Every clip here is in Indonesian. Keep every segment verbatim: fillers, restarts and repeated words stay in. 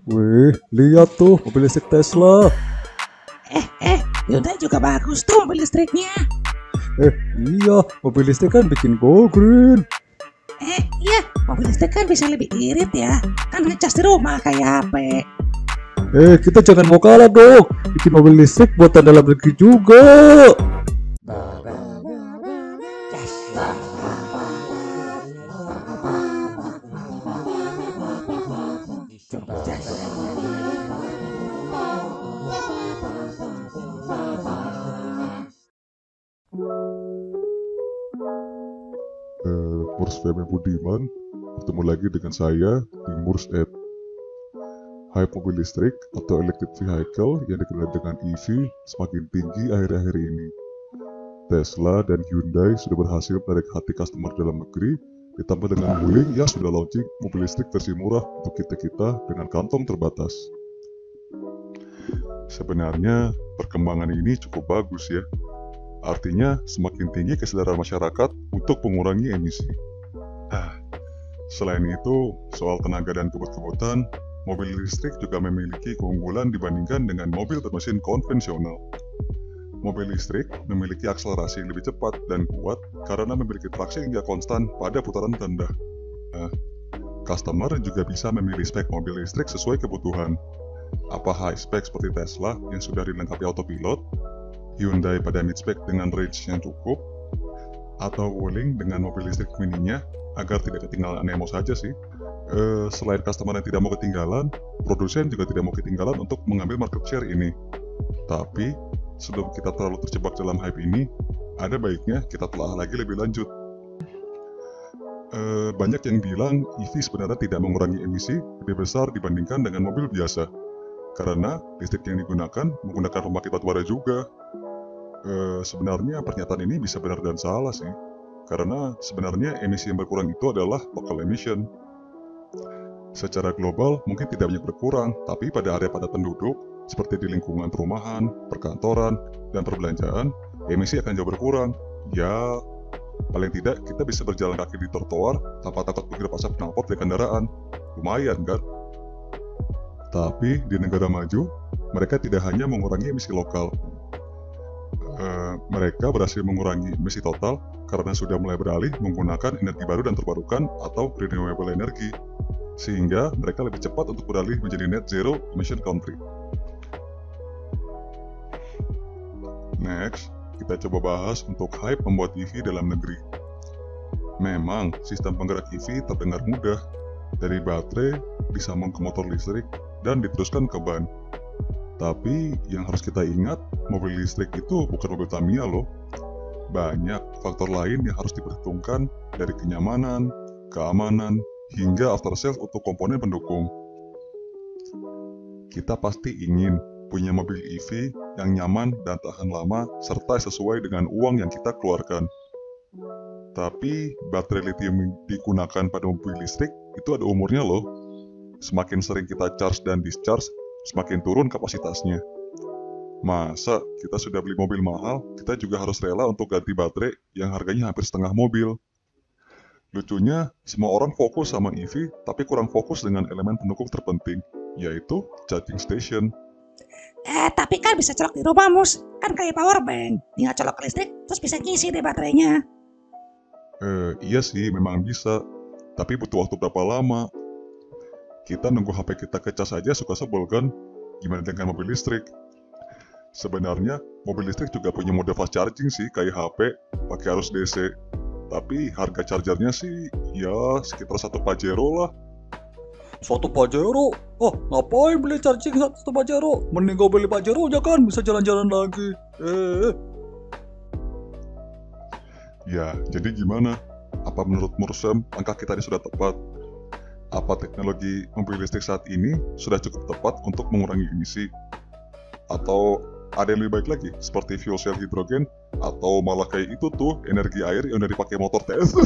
Wih, lihat tuh mobil listrik Tesla. Eh, eh, Hyundai juga bagus tuh mobil listriknya. Eh, iya, mobil listrik kan bikin go green. Eh, iya, mobil listrik kan bisa lebih irit ya. Kan ngecas di rumah kayak H P. Eh, kita jangan mau kalah dong. Bikin mobil listrik buatan dalam negeri juga. Uh, Murs Femi Budiman bertemu lagi dengan saya di Murs Ed. Hype mobil listrik atau electric vehicle yang dikenal dengan E V semakin tinggi akhir-akhir ini. Tesla dan Hyundai sudah berhasil menarik hati customer dalam negeri, ditambah dengan Wuling yang sudah launching mobil listrik versi murah untuk kita-kita dengan kantong terbatas. Sebenarnya perkembangan ini cukup bagus ya. Artinya semakin tinggi kesadaran masyarakat untuk mengurangi emisi. Ah, selain itu, soal tenaga dan kebut-kebutan, mobil listrik juga memiliki keunggulan dibandingkan dengan mobil bermesin konvensional. Mobil listrik memiliki akselerasi yang lebih cepat dan kuat karena memiliki traksi hingga konstan pada putaran rendah. Nah, customer juga bisa memilih spek mobil listrik sesuai kebutuhan. Apa high spec seperti Tesla yang sudah dilengkapi autopilot, Hyundai pada mid-spec dengan range yang cukup, atau Wuling dengan mobil listrik mininya agar tidak ketinggalan Nemo saja sih. E, selain customer yang tidak mau ketinggalan, produsen juga tidak mau ketinggalan untuk mengambil market share ini. Tapi, sebelum kita terlalu terjebak dalam hype ini, ada baiknya kita telah lagi lebih lanjut. E, banyak yang bilang E V sebenarnya tidak mengurangi emisi lebih besar dibandingkan dengan mobil biasa. Karena listrik yang digunakan menggunakan pembangkit batubara juga. E, sebenarnya pernyataan ini bisa benar dan salah sih. Karena sebenarnya emisi yang berkurang itu adalah local emission. Secara global mungkin tidak banyak berkurang, tapi pada area padat penduduk, seperti di lingkungan perumahan, perkantoran, dan perbelanjaan, emisi akan jauh berkurang. Ya, paling tidak kita bisa berjalan kaki di trotoar tanpa takut menghirup asap knalpot dari kendaraan. Lumayan kan? Tapi di negara maju, mereka tidak hanya mengurangi emisi lokal. Uh, mereka berhasil mengurangi emisi total karena sudah mulai beralih menggunakan energi baru dan terbarukan atau renewable energy, sehingga mereka lebih cepat untuk beralih menjadi net zero emission country. Next, kita coba bahas untuk hype membuat E V dalam negeri. Memang sistem penggerak E V terdengar mudah, dari baterai disambung ke motor listrik dan diteruskan ke ban. Tapi yang harus kita ingat, mobil listrik itu bukan mobil Tamiya loh. Banyak faktor lain yang harus diperhitungkan dari kenyamanan, keamanan, hingga after sales untuk komponen pendukung. Kita pasti ingin punya mobil E V yang nyaman dan tahan lama serta sesuai dengan uang yang kita keluarkan. Tapi baterai lithium yang digunakan pada mobil listrik itu ada umurnya loh. Semakin sering kita charge dan discharge, semakin turun kapasitasnya. Masa kita sudah beli mobil mahal, kita juga harus rela untuk ganti baterai yang harganya hampir setengah mobil. Lucunya, semua orang fokus sama E V, tapi kurang fokus dengan elemen pendukung terpenting, yaitu charging station. Eh, tapi kan bisa colok di rumah, Mus. Kan kayak power bank. Tinggal colok ke listrik, terus bisa ngisi deh baterainya. Eh, iya sih, memang bisa. Tapi butuh waktu berapa lama? Kita nunggu H P kita kecas aja suka sebel kan? Gimana dengan mobil listrik? Sebenarnya, mobil listrik juga punya mode fast charging sih, kayak H P, pakai arus D C. Tapi harga chargernya sih, ya sekitar satu Pajero lah. Satu Pajero? Oh, ngapain beli charging satu Pajero? Mending kau beli Pajero aja kan, bisa jalan-jalan lagi. Eh. Ya, jadi gimana? Apa menurut Mursem, langkah kita ini sudah tepat? Apa teknologi mobil listrik saat ini sudah cukup tepat untuk mengurangi emisi? Atau ada yang lebih baik lagi, seperti fuel cell hidrogen, atau malah kayak itu tuh, energi air yang udah dipakai motor T S?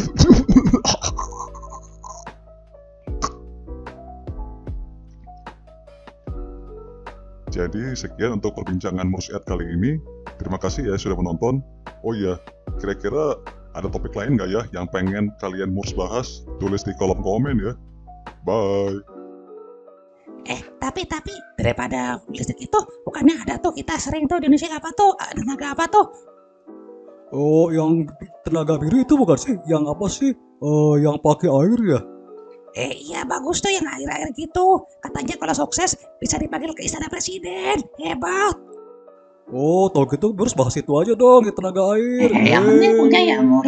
Jadi sekian untuk perbincangan Murs Ed kali ini. Terima kasih ya sudah menonton. Oh iya, kira-kira ada topik lain nggak ya yang pengen kalian Murs bahas? Tulis di kolom komen ya. Bye. Eh, tapi tapi daripada listrik itu bukannya ada tuh kita sering tuh di Indonesia apa tuh eh, tenaga apa tuh? Oh, yang tenaga biru itu bukan sih? Yang apa sih? Eh, yang pakai air ya? Eh iya bagus tuh yang air-air gitu. Katanya kalau sukses bisa dipanggil ke istana presiden. Hebat. Oh, tau gitu terus bahas itu aja dong, yang tenaga air. Eh, yang penting punya ya, Mur.